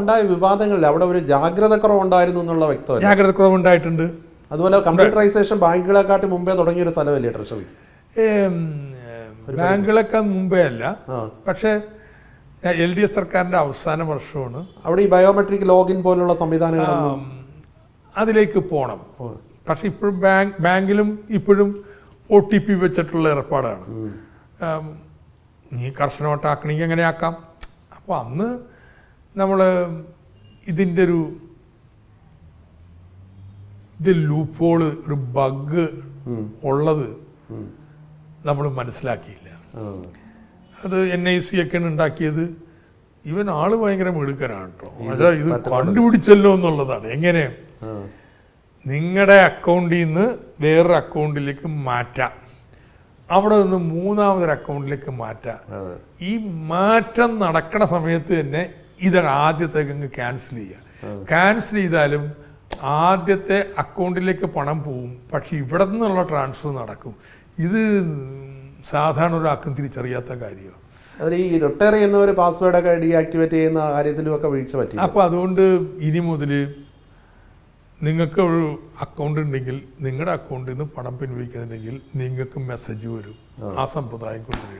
ഉണ്ടായ വിവാദങ്ങളിൽ അവിടെ ഒരു ജാഗ്രത കുറവുണ്ടായിരുന്നു എന്നുള്ള വ്യക്തമല്ല. ജാഗ്രത കുറവുണ്ടായിട്ടുണ്ട്. അതുപോലെ കമ്പ്യൂട്ടറൈസേഷൻ ബാങ്കുകളെക്കാട്ടി മുമ്പേ തുടങ്ങിയൊരു സ്ഥലമല്ലേ ട്രഷറി? ബാങ്കുകളൊക്കെ മുമ്പേ അല്ല, പക്ഷേ LDF സർക്കാരിൻ്റെ അവസാന വർഷമാണ് അവിടെ ഈ ബയോമെട്രിക് ലോഗിൻ പോലുള്ള സംവിധാനങ്ങൾ അതിലേക്ക് പോകണം. പക്ഷെ ഇപ്പോഴും ബാങ്കിലും ഇപ്പോഴും OTP വെച്ചിട്ടുള്ള ഏർപ്പാടാണ്. നീ കർശനമായിട്ടാക്കണമെങ്കിൽ എങ്ങനെ ആക്കാം. അപ്പോൾ അന്ന് നമ്മൾ ഇതിൻ്റെ ഇത് ലൂപ്പോള് ഒരു ബഗ് ഉള്ളത് നമ്മൾ മനസ്സിലാക്കിയില്ല. അത് NIC ഒക്കെയാണ് ഉണ്ടാക്കിയത്. ഇവൻ ആള് ഭയങ്കര മിടുക്കനാണ് കേട്ടോ. പക്ഷേ ഇത് കണ്ടുപിടിച്ചല്ലോ എന്നുള്ളതാണ്. എങ്ങനെ നിങ്ങളുടെ അക്കൗണ്ടിൽ നിന്ന് വേറൊരു അക്കൗണ്ടിലേക്ക് മാറ്റാം, അവിടെ നിന്ന് മൂന്നാമതൊരു അക്കൗണ്ടിലേക്ക് മാറ്റാം. ഈ മാറ്റം നടക്കണ സമയത്ത് തന്നെ ഇത് ആദ്യത്തേക്ക് അങ്ങ് ക്യാൻസൽ ചെയ്യുക. ക്യാൻസൽ ചെയ്താലും ആദ്യത്തെ അക്കൗണ്ടിലേക്ക് പണം പോവും, പക്ഷെ ഇവിടെ നിന്നുള്ള ട്രാൻസ്ഫർ നടക്കും. ഇത് സാധാരണ ഒരാൾക്കും തിരിച്ചറിയാത്ത കാര്യമാണ്. അതിൽ ഈ റിട്ടയർ ചെയ്യുന്നവർ പാസ്വേഡൊക്കെ ഡീആക്ടിവേറ്റ് ചെയ്യുന്ന കാര്യത്തിലുമൊക്കെ വീഴ്ച പറ്റി. അപ്പോൾ അതുകൊണ്ട് ഇനി മുതൽ നിങ്ങൾക്ക് ഒരു അക്കൗണ്ട് ഉണ്ടെങ്കിൽ നിങ്ങളുടെ അക്കൗണ്ടിൽ നിന്ന് പണം പിൻവലിക്കുന്നുണ്ടെങ്കിൽ നിങ്ങൾക്ക് മെസ്സേജ് വരും. ആ സമ്പ്രദായം കൊണ്ടുവരും.